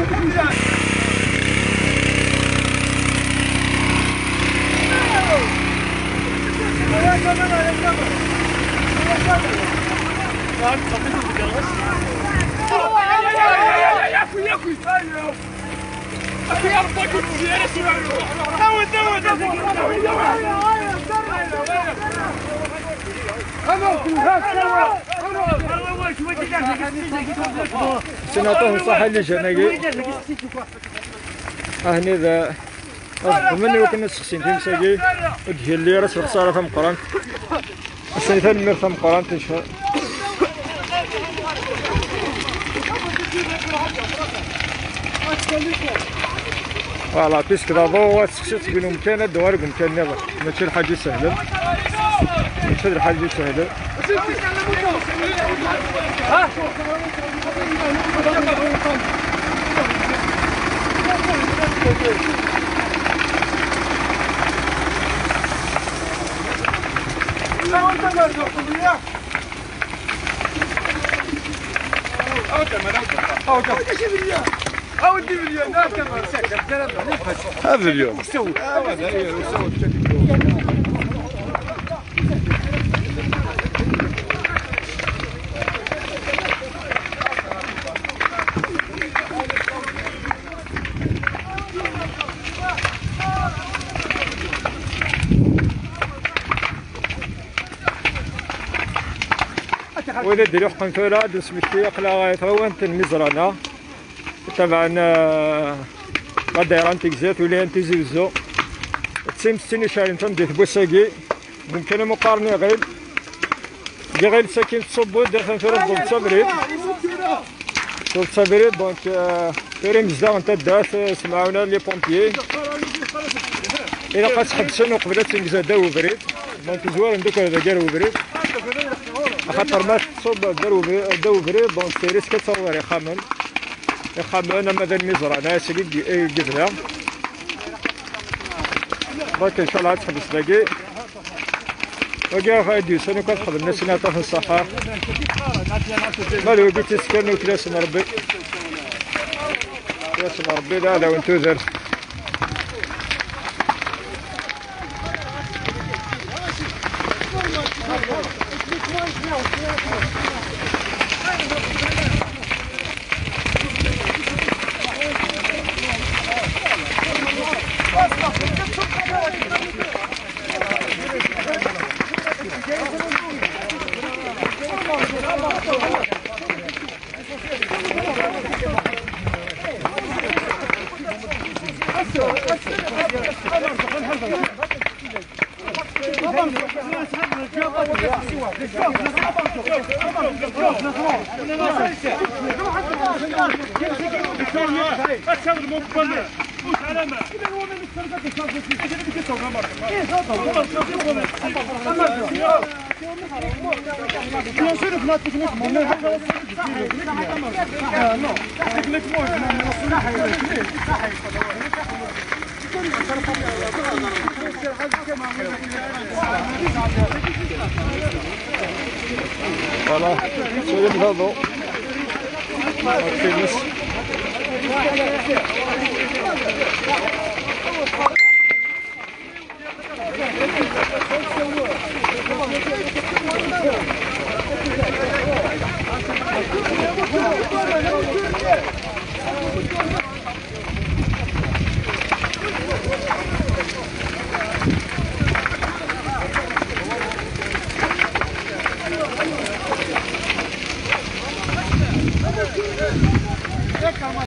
سنعطوه الصحة اللي جناقي هني ذا مني وكنا سخسين في مساقي ودهي اللي راس الخسارة ثم قرانت السنة المير ثم قرانت إن شاء فوالا بيسك دابا سخسيت بين مكان الدوارق مكان نظر ماشي الحاجة سهلة ماشي الحاجة سهلة هذا اليوم وإذا ديرو حقن فورا دوس مشتي قلا تغوانت المزرانة طبعا غاديران تيكزات ولا انت زوزو تسيم ستيني شارين تنديت بوساقي ممكن مقارنة غير ساكن تصبو داخل فورا ضد صبريد ضد صبريد دونك فورا مزدا انت دات سمعونا لي بومبيي إلا قاس حبسن وقبلت تنكزا داو بريد دونك زوار ندوك هذا دارو بريد خاطر ما تصوب داو بريد دونك تيريس كتصور يخمم أنا ماذا المزرعة أنا سيدي قبلها دونك إن شاء الله تحبس باقي وكاع غادي سنو كتخدم الناس اللي في الصحة مالو بيتي سكن وكلاسم ربي كلاسم ربي لا لا وانتو ذر Voilà, c'est le bravo.